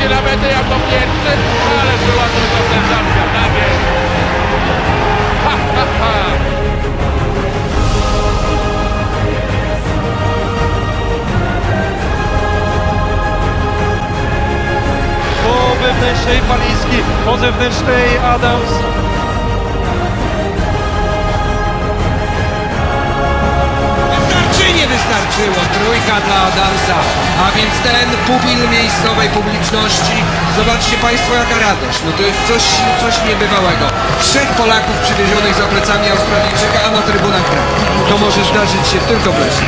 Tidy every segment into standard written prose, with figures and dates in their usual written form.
wejdzie na metę jako pierwszy, ale wyłapał to sensacja, tak jest. Ha, ha, ha. Po wewnętrznej Paliński, po zewnętrznej Adams. Nie wystarczyło, trójka dla Adamsa, a więc ten pupil miejscowej publiczności, zobaczcie Państwo jaka radość, no to jest coś niebywałego. 3 Polaków przywiezionych za plecami Australijczyka, a na trybunach gra. To może zdarzyć się tylko w Lesie.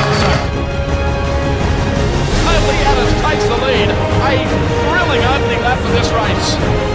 Lee Adams takes the lead. A thrilling opening lap for this race.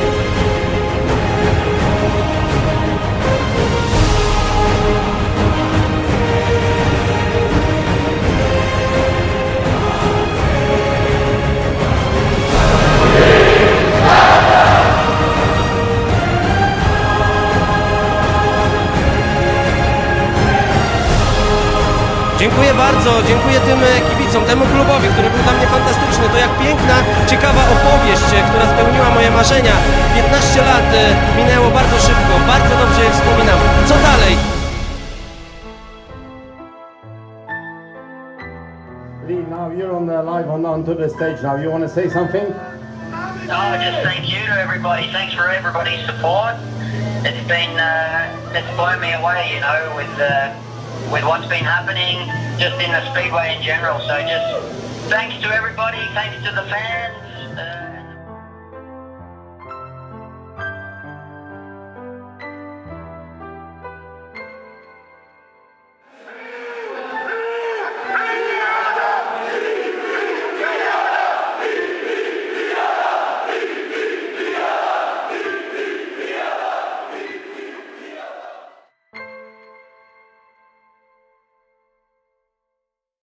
Dziękuję bardzo, dziękuję tym kibicom, temu klubowi, który był dla mnie fantastyczny. To jak piękna, ciekawa opowieść, która spełniła moje marzenia. 15 lat minęło bardzo szybko, bardzo dobrze je wspominam. Co dalej? Lee, now you're on the live onto the stage now. You want to say something? No, just thank you to everybody. Thanks for everybody's support. It's blown me away, you know, with what's been happening just in the speedway in general. So just thanks to everybody, thanks to the fans.